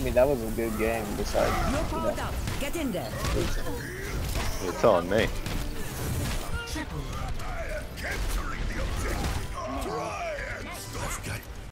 mean, that was a good game. Besides, You're powered up. Get in there. You're telling me.